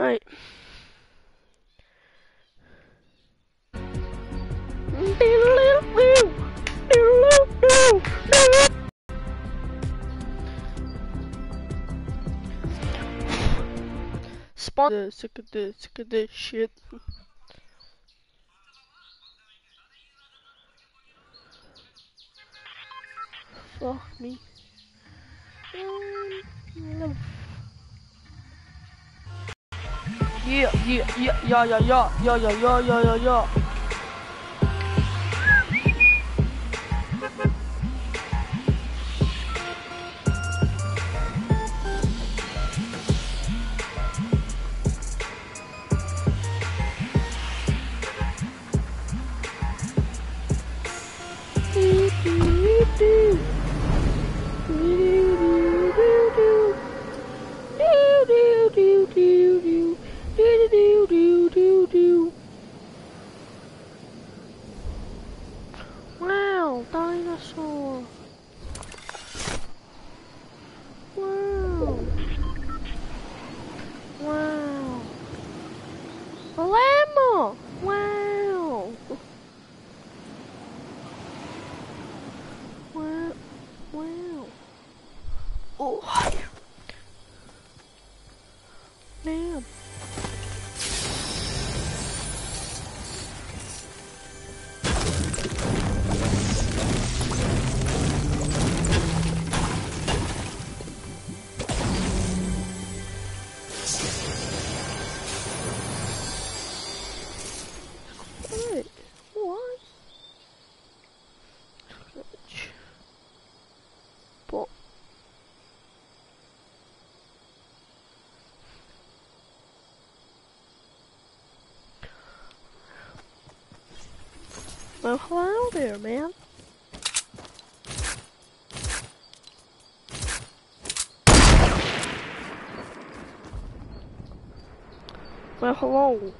Right. Spawn. Sick of this shit. Fuck me. Yeah. Wow, dinosaur. Wow. A llama. Wow. Wow. Oh. Damn. Wait, what? But well, hello there, man. Well, hello.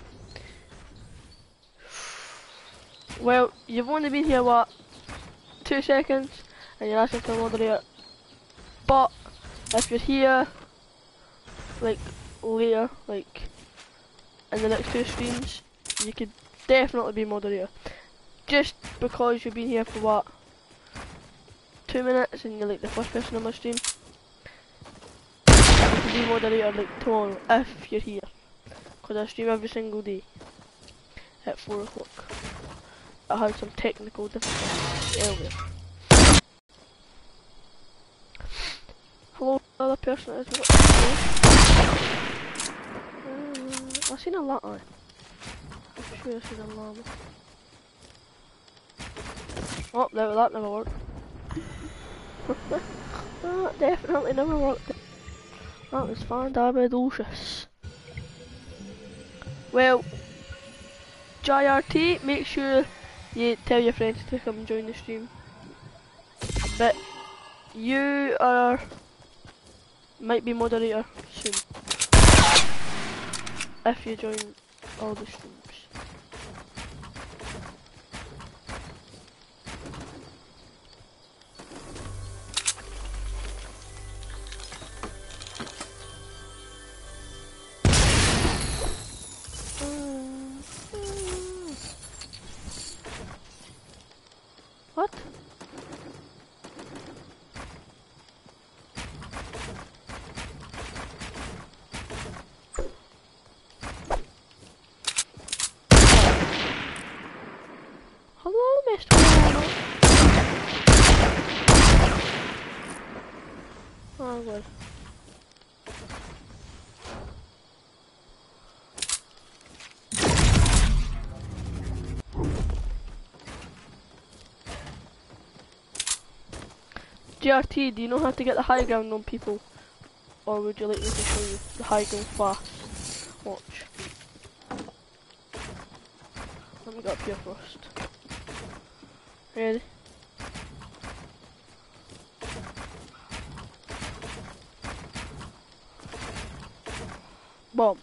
Well, you've only been here, what, 2 seconds, and you're asking for a moderator. But, if you're here, like, later, like, in the next 2 streams, you could definitely be moderator. Just because you've been here for, what, 2 minutes, and you're, like, the first person on my stream. You could be moderator, like, tomorrow, if you're here. Because I stream every single day, at 4 o'clock. I had some technical difficulties earlier. Hello, other person as well. I've seen a llama. I'm sure I've seen a llama. Oh, no, that never worked. That definitely never worked. That was fantabulous. Well, JRT, make sure you tell your friends to come and join the stream. But you might be moderator soon if you join all the streams. What? Hello, Mr. Llama. Oh, good. GRT, do you know how to get the high ground on people? Or would you like me to show you the high ground fast? Watch. Let me go up here first. Ready? Boom.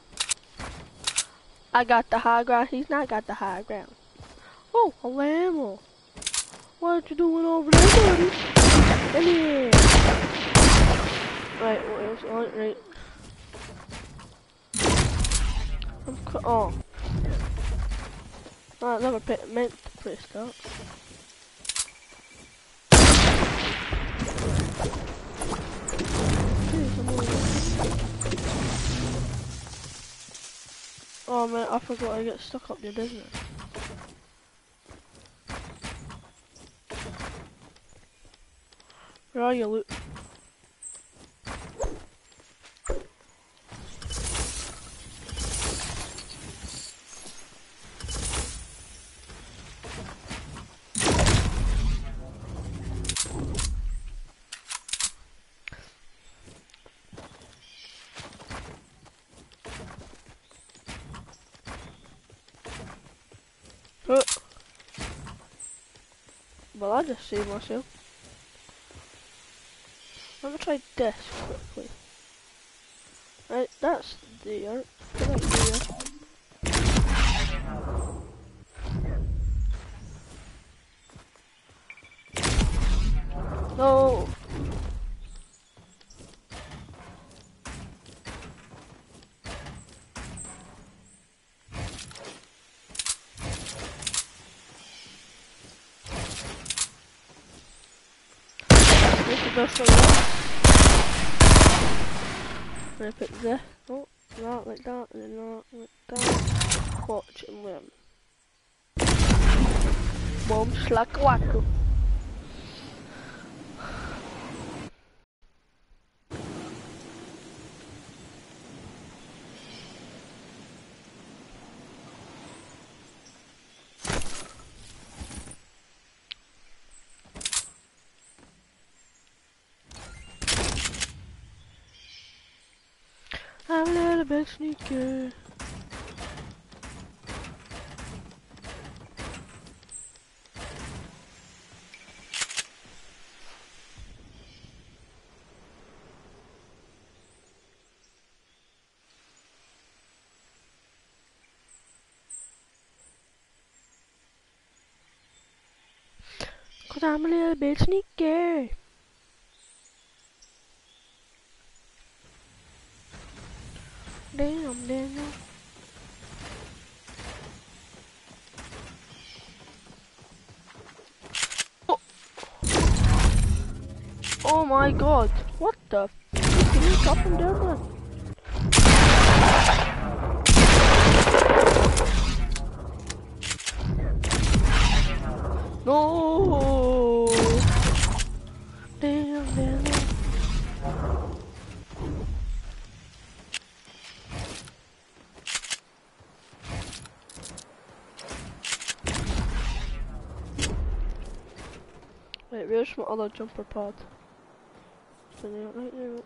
I got the high ground, he's not got the high ground. Oh, a llama. What you doing over there, buddy? Come here. Right, what else? Oh, right. Oh. I never meant to press that. Oh man, I forgot I get stuck up there, doesn't it? Where are you, Luke? Oh. Well, I just saved myself. Let me try this quickly. Right, that's there. Put that there. No! This is just like that. I'm gonna put this. Oh, that like that, and then that like that. Watch and learn. Boom, slack wacko. I'm a little bit sneaky. Cause I'm a little bit sneaky. Damn, Daniel. Oh. Oh my god. What the f? Can you stop him down there? No. Damn, Daniel. Wait, where's my other jumper pad? Right there.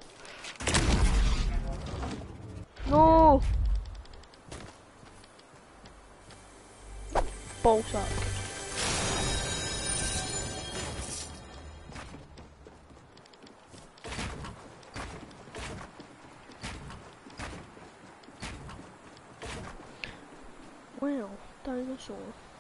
No! Ballsack. Wow, dinosaur.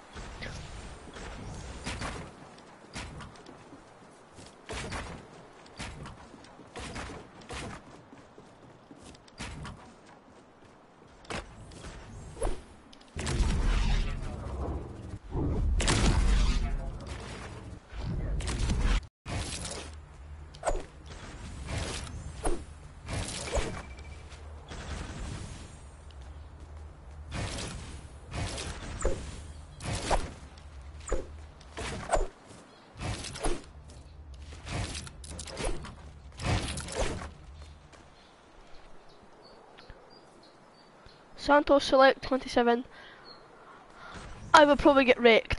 Santos Select 27. I would probably get wrecked.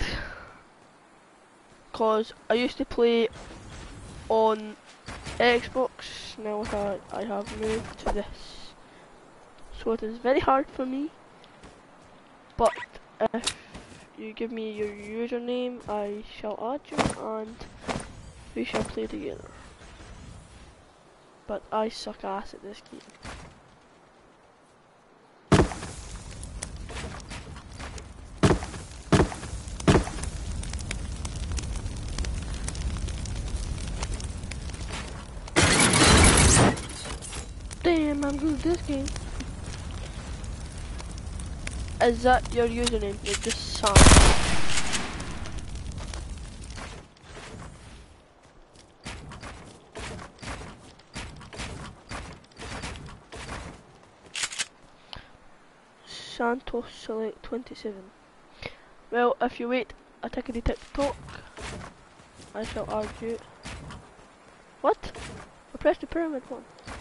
Cause I used to play on Xbox, now I have moved to this. So it is very hard for me. But if you give me your username, I shall add you and we shall play together. But I suck ass at this game. Damn, I'm good at this game. Is that your username? Like just Sam. Santos Select 27. Well, if you wait a tickety tick tock, I shall argue. What? I pressed the pyramid one.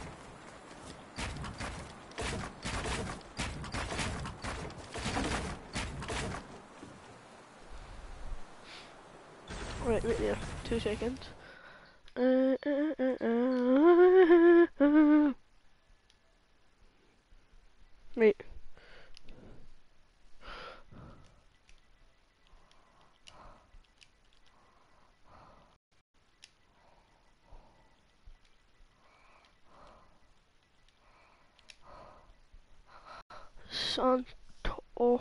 Right there. 2 seconds. Wait. Santo. Oh,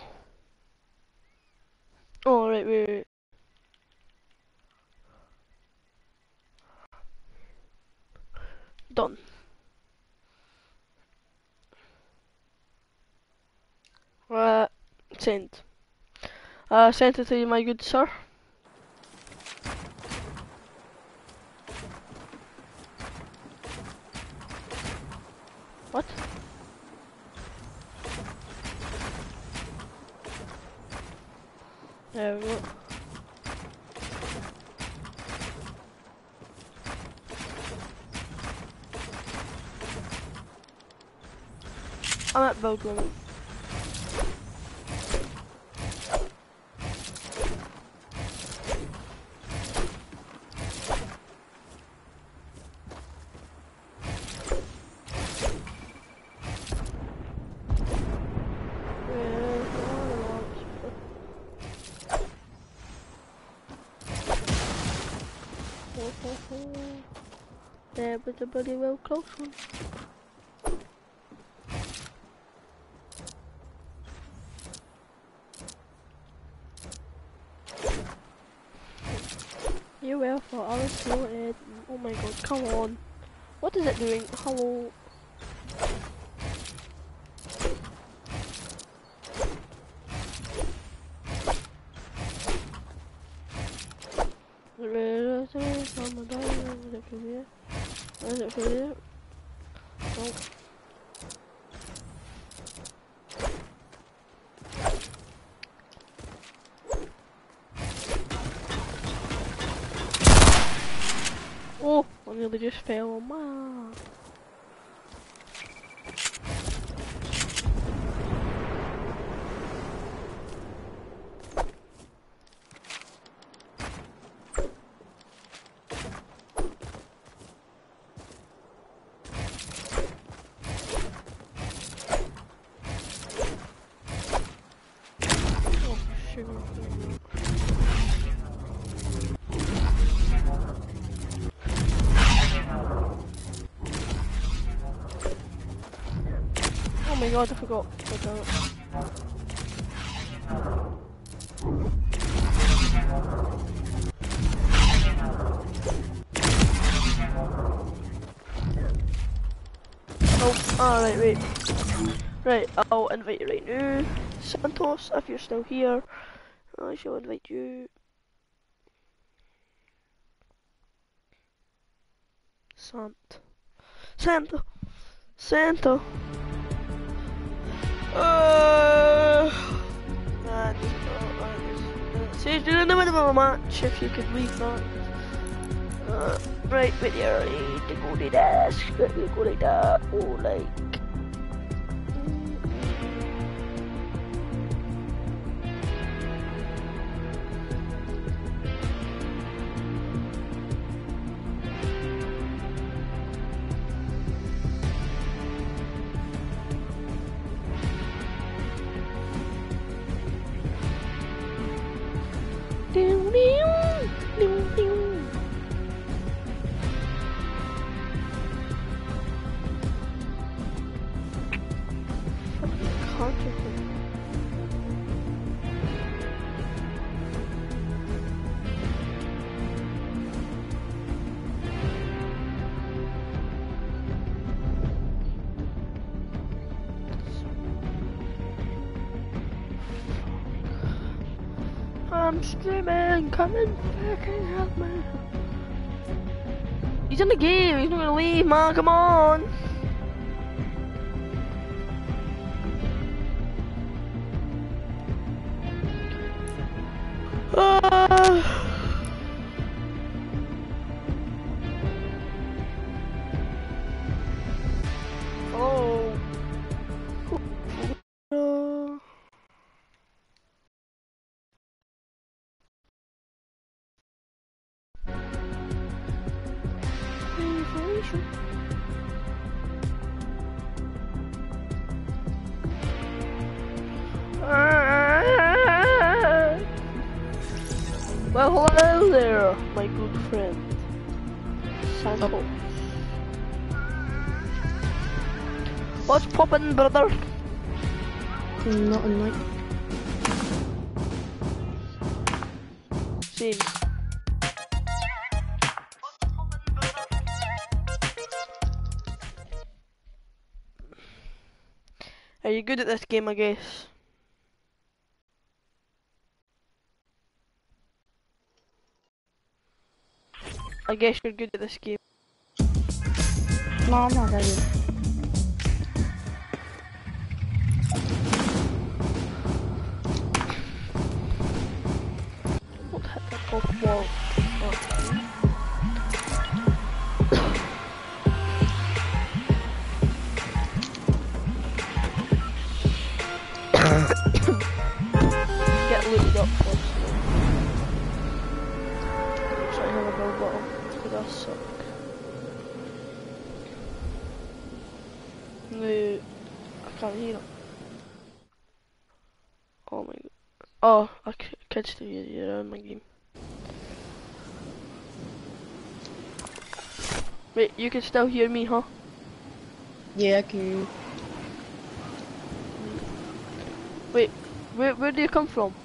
right, wait. Done. Send. Sent it to you, my good sir. What? There we go. I'm at build limit. There was a bloody well close one. You well for I was sorted. Oh my god, come on. What is it doing? Hello. Is it for you? Nope. Oh, I nearly just fell on my. Oh my god, I forgot. Oh, alright, wait. Right, I'll invite you right now. Santos, if you're still here, I shall invite you. Santa. Sage, do in the middle of a match if you could leave that. Right, with your to go to that, go like that, or like. I'm streaming, come and fucking help me. He's in the game, he's not gonna leave, man, come on. Oh. Well, hello there, my good friend. Santo. What's poppin', brother? Nothing like. Same. Are you good at this game, I guess? I guess you're good at this game. No, I'm not that good. What hit the top wall? Get looted up first. Looks like I have a bell bottom. Could that suck? No, I can't hear it. Oh my god. Oh, I could still hear you around my game. Wait, you can still hear me, huh? Yeah, I can. Wait, where do you come from?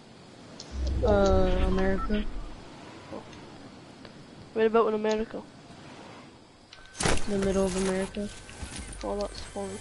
America. Oh. Where about in America? The middle of America. Oh, that's funny.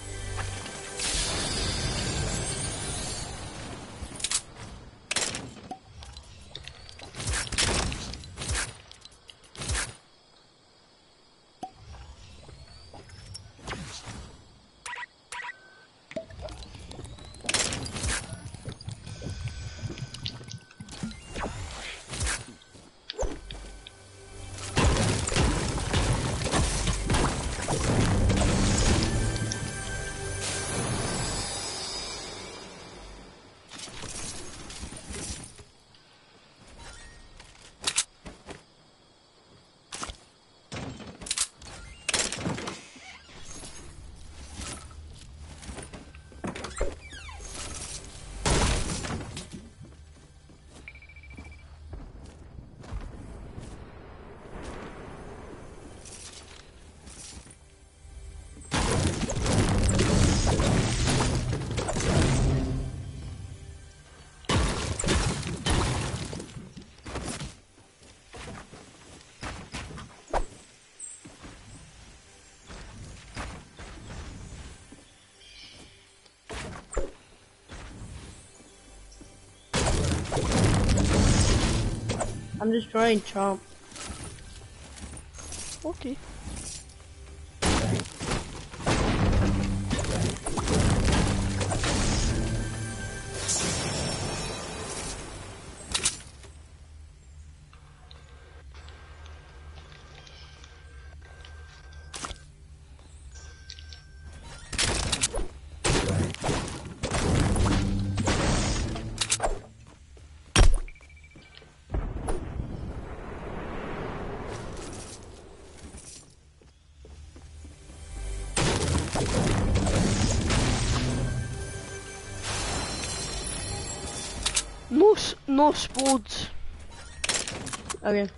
I'm just trying Chomp. Okay. No spods. Okay.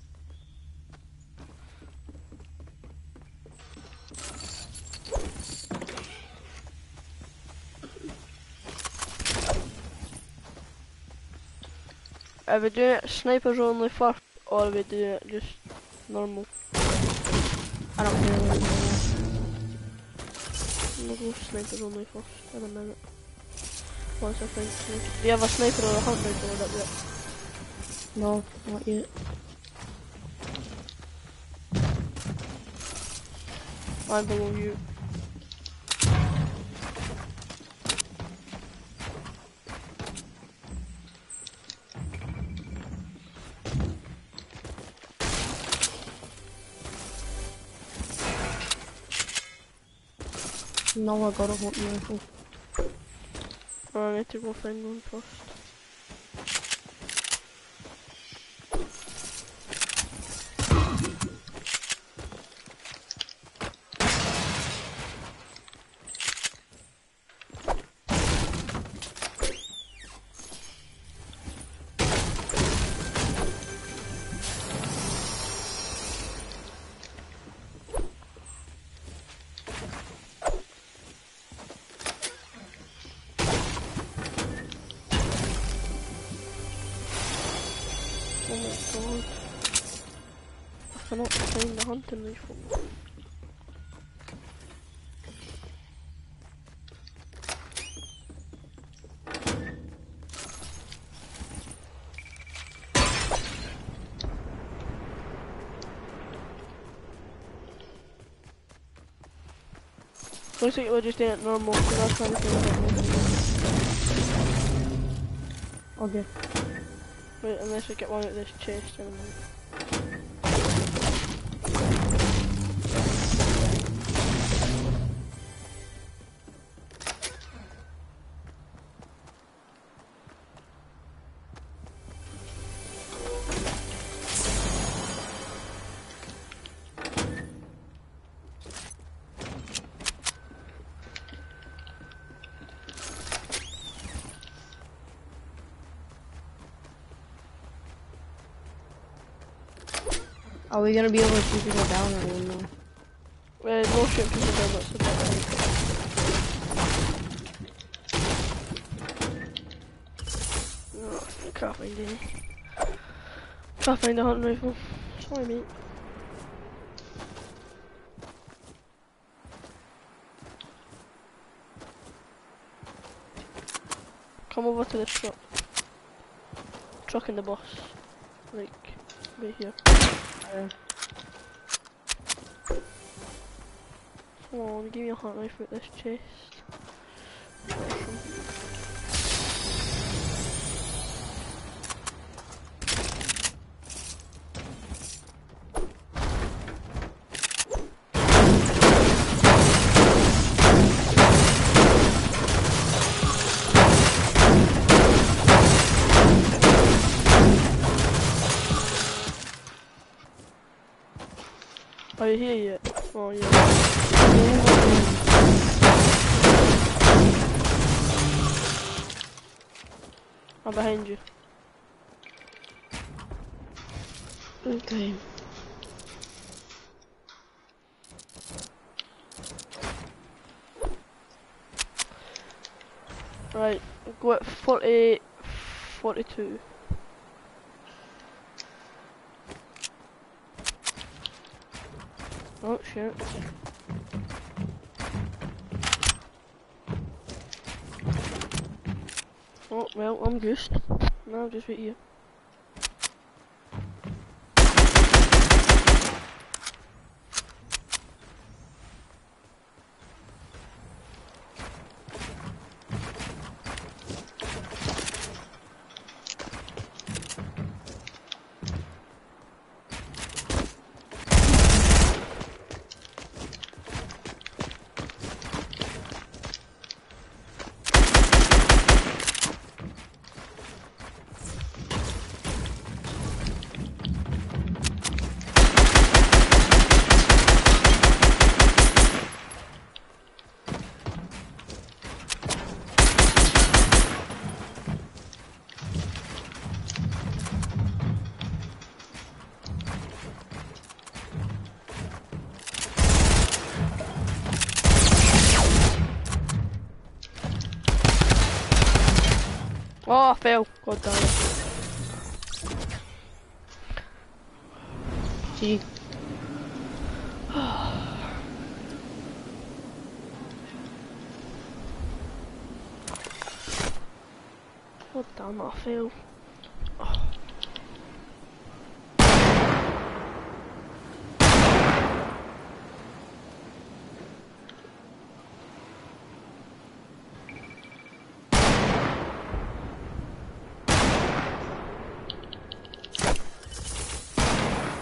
Are we doing it snipers only first, or are we doing it just normal? I don't care what We'll go snipers only first in a minute. Once I think. Do you have a sniper or a hunter going up yet? No, not yet. I'm below you. Now I gotta hunt rifle. I need to go find one first. Oh my god. I cannot find the hunting rifle. Looks like we're just doing it normal, so that's trying to find it. Okay. Wait, unless we get one out of this chest in a minute. Are we gonna be able to shoot people down or no? No shooting people down, that's about right. Oh, can't find any. Can't find a hunting rifle. Sorry, mate. Come over to this truck. Truck in the bus. Like, right here. Come on, give me a hunting rifle at this chest. Awesome. Are you here yet? Oh yeah. I'm behind you. Okay. Right, go at 40, 42. Oh shit. Oh well, I'm goosed. No, I'm just right here. Oh, I fell. God damn it. Gee. God damn it, I fell.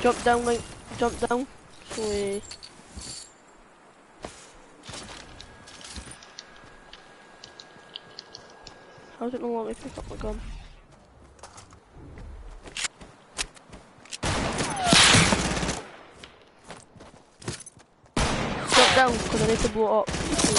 Jump down, like, jump down. So we... How does it not let me pick up my gun? Jump down, because I need to blow it up.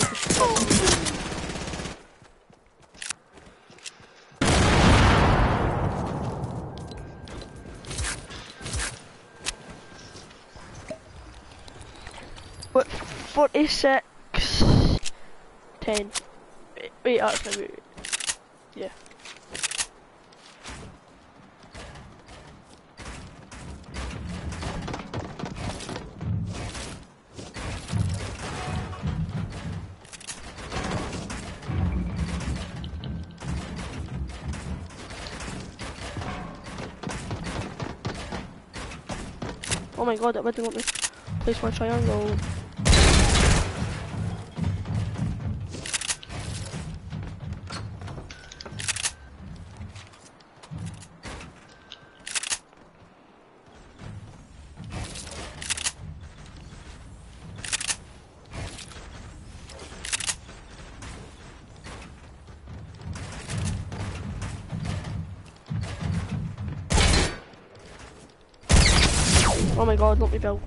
What? 46... 10. Wait, actually, wait. Yeah. Oh my god, that didn't let me place my triangle. Oh my god, let me build.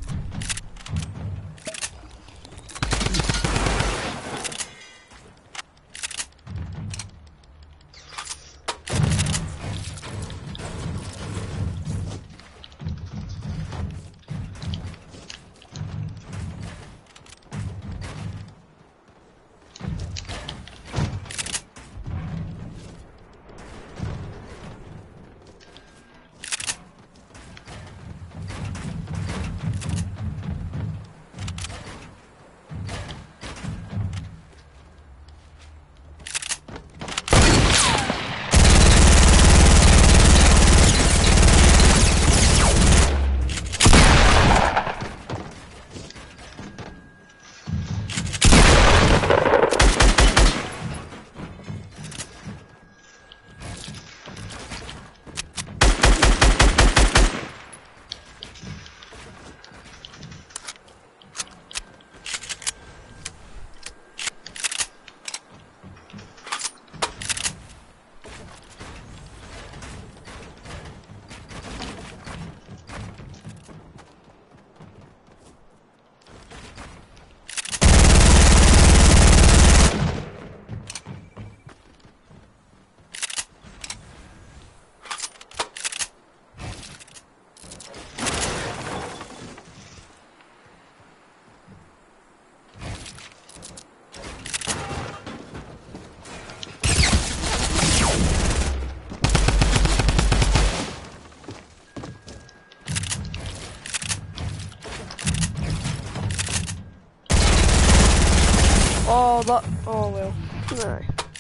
Oh, but... Oh, well. Nah.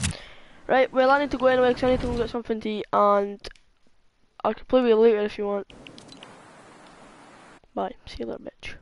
Right, well, I need to go anyway because I need to go get something to eat, and I can play with you later if you want. Bye. See you later, bitch.